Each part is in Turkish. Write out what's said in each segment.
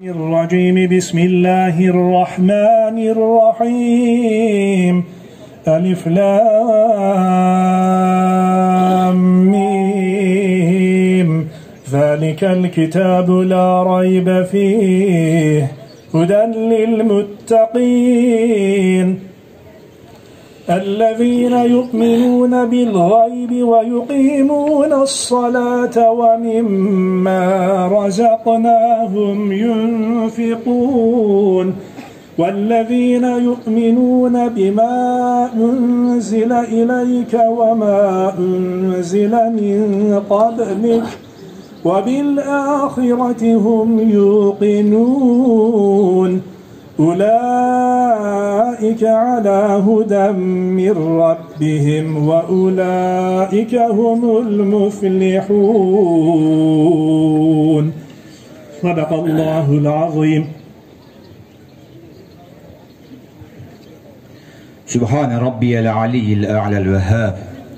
الرجيم بسم الله الرحمن الرحيم ألف لام ميم ذلك الكتاب لا ريب فيه هدى للمتقين الذين يؤمنون بالغيب ويقيمون الصلاة ومما رزقناهم ينفقون والذين يؤمنون بما أنزل إليك وما أنزل من قبلك وبالآخرة هم يوقنون أولئك على هدى من ربهم وأولئك هم المفلحون صدق الله العظيم سبحان ربي العلي الأعلى الوهاب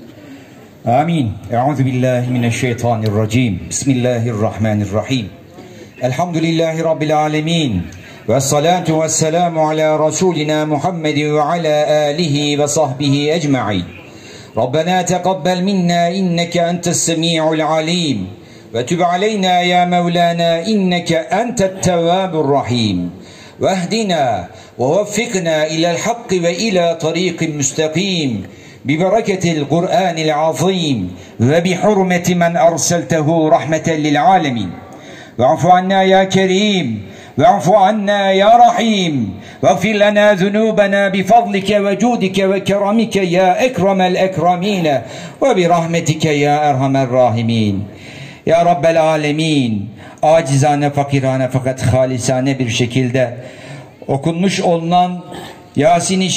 آمين. أعوذ بالله من الشيطان الرجيم. بسم الله الرحمن الرحيم. الحمد لله رب العالمين والصلاة والسلام على رسولنا محمد وعلى آله وصحبه أجمعين. ربنا تقبل منا إنك أنت السميع العليم وتب علينا يا مولانا إنك أنت التواب الرحيم واهدنا ووفقنا إلى الحق وإلى طريق مستقيم ببركة القرآن العظيم وبحرمة من أرسلته رحمة للعالمين. واعف عنا يا كريم واعف عنا يا رحيم واغفر لنا ذنوبنا بفضلك وجودك وكرمك يا أكرم الأكرمين وبرحمتك يا أرحم الراحمين. Ya Rabbel Alemin, acizane, fakirane fakat halisane bir şekilde okunmuş olunan Yasin-i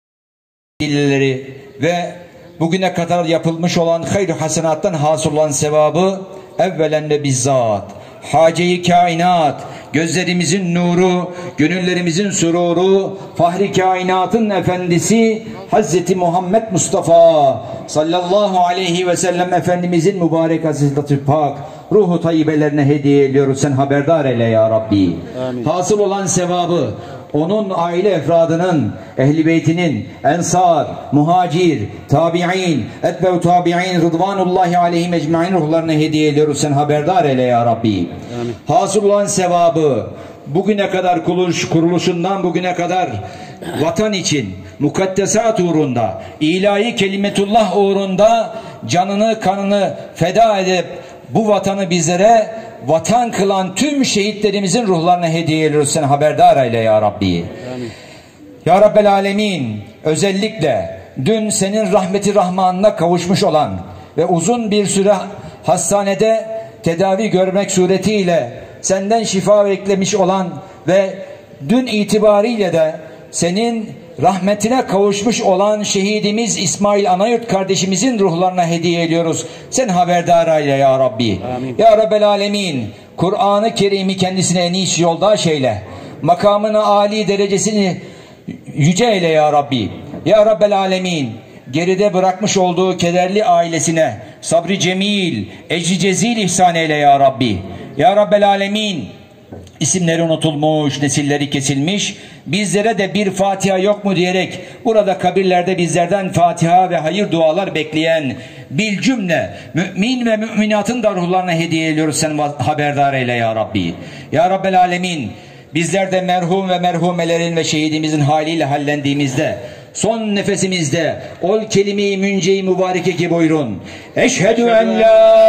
Şerifleri ve bugüne kadar yapılmış olan hayır hasenattan hasıl olan sevabı evvelen ve bizzat hace-i kainat, gözlerimizin nuru, gönüllerimizin sururu, fahri kainatın efendisi Hazreti Muhammed Mustafa sallallahu aleyhi ve sellem Efendimizin mübarek aziz-i pak ruhu tayyibelerine hediye ediyoruz. Sen haberdar eyle ya Rabbi. Amin. Hasıl olan sevabı onun aile efradının, ehli beytinin, ensar, muhacir, tabi'in, etbe'u tabi'in, rıdvanullahi aleyhim ecmaîn ruhlarına hediye ediyoruz. Sen haberdar eyle ya Rabbi. Amin. Hasıl olan sevabı bugüne kadar kuruluşundan bugüne kadar vatan için, mukaddesat uğrunda, ilahi kelimetullah uğrunda canını kanını feda edip bu vatanı bizlere vatan kılan tüm şehitlerimizin ruhlarına hediye ediyoruz. Sen haberdar eyle ya Rabbi. Amin. Ya Rabbel Alemin, özellikle dün senin rahmeti rahmanına kavuşmuş olan ve uzun bir süre hastanede tedavi görmek suretiyle senden şifa beklemiş olan ve dün itibariyle de senin rahmetine kavuşmuş olan şehidimiz İsmail Anayurt kardeşimizin ruhlarına hediye ediyoruz. Sen haberdar eyle ya Rabbi. Amin. Ya Rabbel Alemin, Kur'an-ı Kerim'i kendisine en iyisi yoldaş eyle. Makamını, âli derecesini yüce eyle ya Rabbi. Ya Rabbel Alemin, geride bırakmış olduğu kederli ailesine sabrı cemil, ecri cezil ihsan eyle ya Rabbi. Ya Rabbel Alemin, İsimleri unutulmuş, nesilleri kesilmiş, bizlere de bir Fatiha yok mu diyerek burada kabirlerde bizlerden Fatiha ve hayır dualar bekleyen bil cümle mümin ve müminatın da ruhlarına hediye ediyoruz. Sen haberdar eyle ya Rabbi. Ya Rabbel Alemin, bizler de merhum ve merhumelerin ve şehidimizin haliyle hallendiğimizde son nefesimizde ol kelime-i münce-i mübareke ki buyurun. Eşhedü en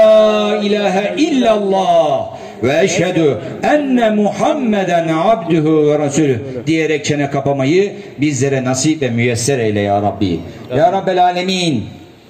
la ilahe illallah ve eşhedü enne Muhammeden abduhu ve rasulüh diyerek çene kapamayı bizlere nasip ve müyesser eyle ya Rabbi. Ya Rabbel Alemin,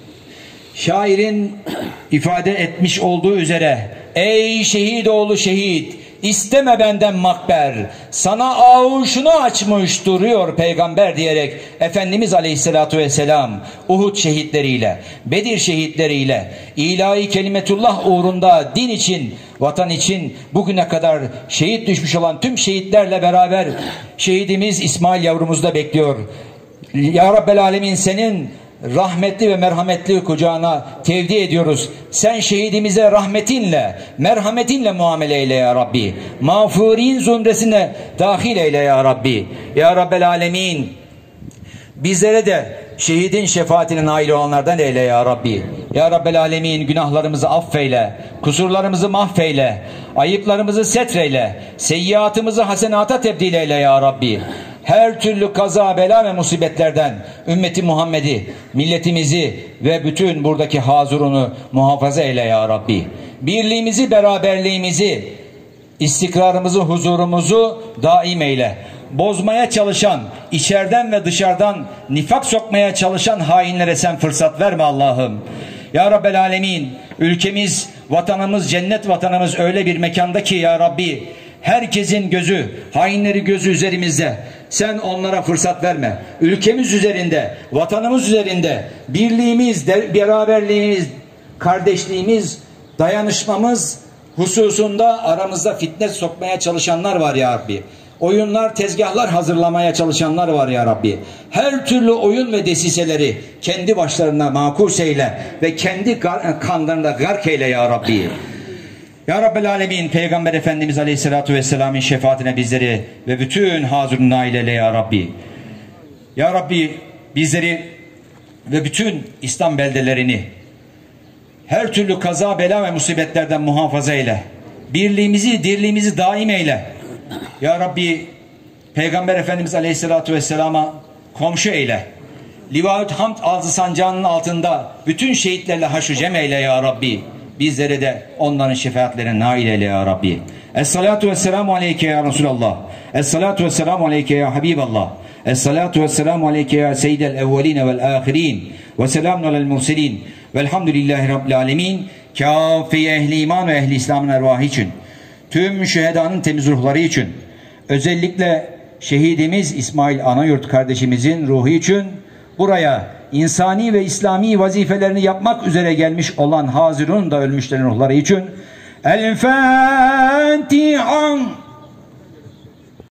şairin ifade etmiş olduğu üzere ey şehit oğlu şehit, İsteme benden makber, sana avuşunu açmış duruyor peygamber diyerek Efendimiz Aleyhisselatü Vesselam Uhud şehitleriyle, Bedir şehitleriyle, ilahi kelimetullah uğrunda din için, vatan için bugüne kadar şehit düşmüş olan tüm şehitlerle beraber şehidimiz İsmail yavrumuz da bekliyor. Ya Rabbel Alemin, senin rahmetli ve merhametli kucağına tevdi ediyoruz. Sen şehidimize rahmetinle, merhametinle muamele eyle ya Rabbi. Mağfurin zümresine dahil eyle ya Rabbi. Ya Rabbel Alemin, bizlere de şehidin şefaatine nail olanlardan eyle ya Rabbi. Ya Rabbel Alemin, günahlarımızı affeyle, kusurlarımızı mahfeyle, ayıplarımızı setreyle, seyyiatımızı hasenata tebdil eyle ya Rabbi. Her türlü kaza, bela ve musibetlerden ümmeti Muhammed'i, milletimizi ve bütün buradaki hazurunu muhafaza eyle ya Rabbi. Birliğimizi, beraberliğimizi, istikrarımızı, huzurumuzu daim eyle. Bozmaya çalışan, içeriden ve dışarıdan nifak sokmaya çalışan hainlere sen fırsat verme Allah'ım. Ya Rabbel Alemin, ülkemiz, vatanımız, cennet vatanımız öyle bir mekanda ki ya Rabbi, herkesin gözü, hainleri gözü üzerimizde. Sen onlara fırsat verme. Ülkemiz üzerinde, vatanımız üzerinde birliğimiz, beraberliğimiz, kardeşliğimiz, dayanışmamız hususunda aramızda fitne sokmaya çalışanlar var ya Rabbi. Oyunlar, tezgahlar hazırlamaya çalışanlar var ya Rabbi. Her türlü oyun ve desiseleri kendi başlarına makus eyle ve kendi kanlarında gark eyle ya Rabbi. Ya Rabbel Alemin, Peygamber Efendimiz Aleyhisselatü Vesselam'ın şefaatine bizleri ve bütün hazırın nail eyle ya Rabbi. Ya Rabbi, bizleri ve bütün İslam beldelerini her türlü kaza, bela ve musibetlerden muhafaza eyle. Birliğimizi, dirliğimizi daim eyle. Ya Rabbi, Peygamber Efendimiz Aleyhisselatü Vesselam'a komşu eyle. Livaut Hamd ağzı sancağının altında bütün şehitlerle haşr cem eyle ya Rabbi. Bizlere de onların şefaatlerine nail eyle ya Rabbi. Es-salatu vesselamu aleyke ya Resulallah. Es-salatu vesselamu aleyke ya Habiballah. Es-salatu vesselamu aleyke ya seyyidel evveline vel ahirin. Ve selamun alel murselin. Velhamdülillahi Rabbil alemin. Kâfi ehli iman ve ehli İslam'ın ervahı için, tüm şühedanın temiz ruhları için, özellikle şehidimiz İsmail Anayurt kardeşimizin ruhu için, buraya insani ve İslami vazifelerini yapmak üzere gelmiş olan hazirun da ölmüşlerin ruhları için El Fatiha.